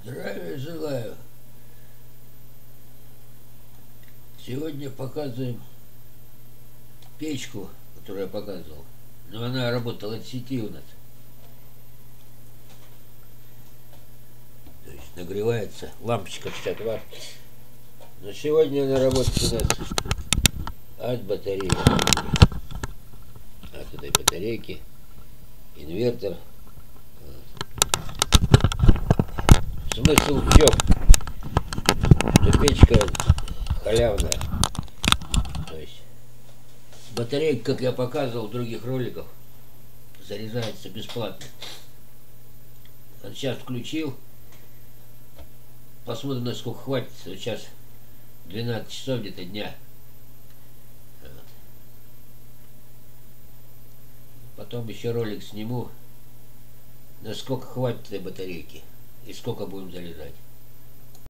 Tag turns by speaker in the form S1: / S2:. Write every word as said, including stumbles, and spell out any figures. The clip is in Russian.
S1: Здравия желаю. Сегодня показываем печку, которую я показывал. Но она работала от сети у нас. То есть нагревается лампочка шестьдесят ватт. Но сегодня она работает у нас от батареи. От этой батарейки. Инвертор. Смысл в чем? Что печка халявная. То есть батарейка, как я показывал в других роликах, заряжается бесплатно. Вот сейчас включил. Посмотрим, насколько хватит. Вот сейчас двенадцать часов где-то дня. Потом еще ролик сниму, насколько хватит этой батарейки и сколько будем заряжать.